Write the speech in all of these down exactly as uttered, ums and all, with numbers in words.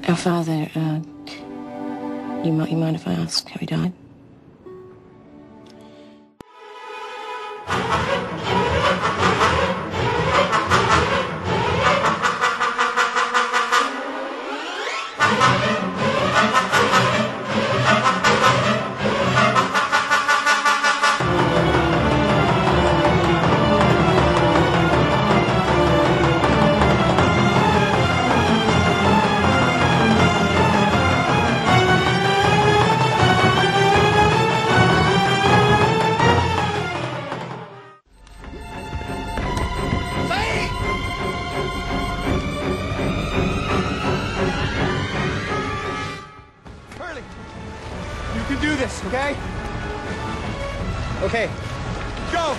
Our father, uh, you, you mind if I ask how he died? You can do this, okay? Okay, go!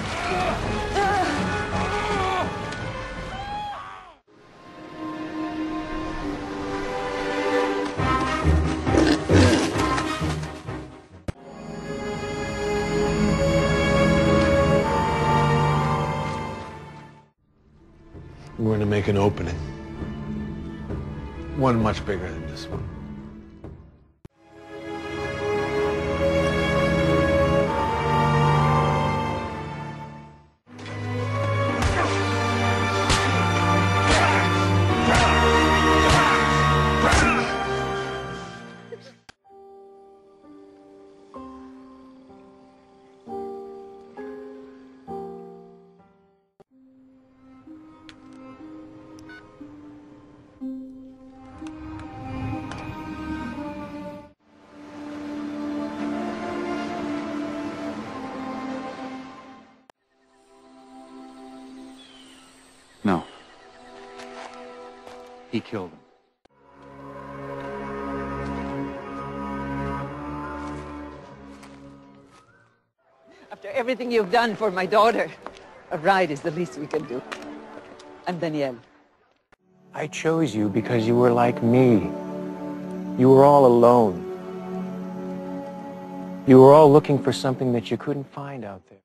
We're going to make an opening. One much bigger than this one. No. He killed him. After everything you've done for my daughter, a ride is the least we can do. I'm Danielle. I chose you because you were like me. You were all alone. You were all looking for something that you couldn't find out there.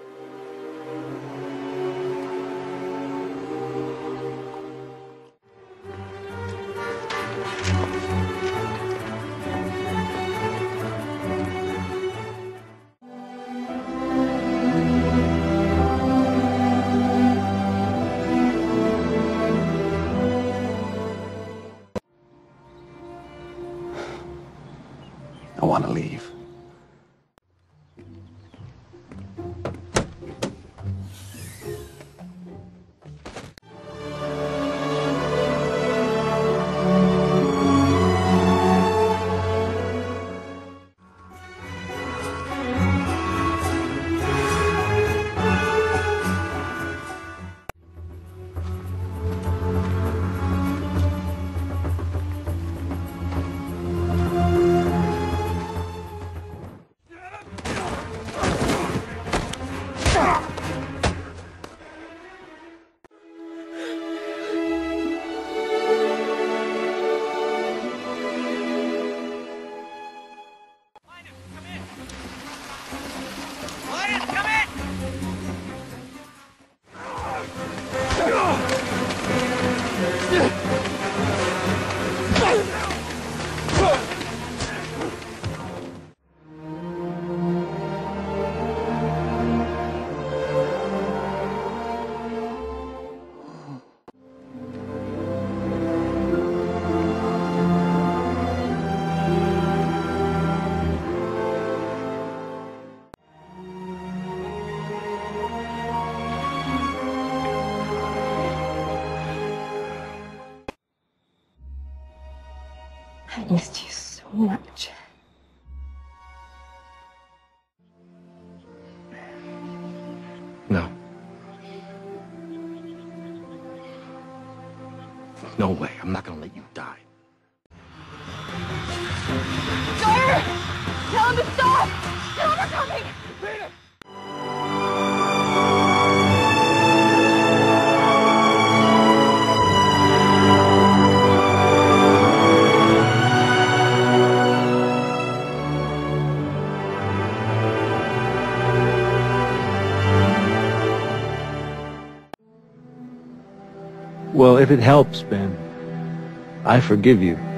I want to leave. I missed you so much. No. No way. I'm not gonna let you die. Sir! Tell him to stop! Tell him we're coming! Peter! Well, if it helps, Ben, I forgive you.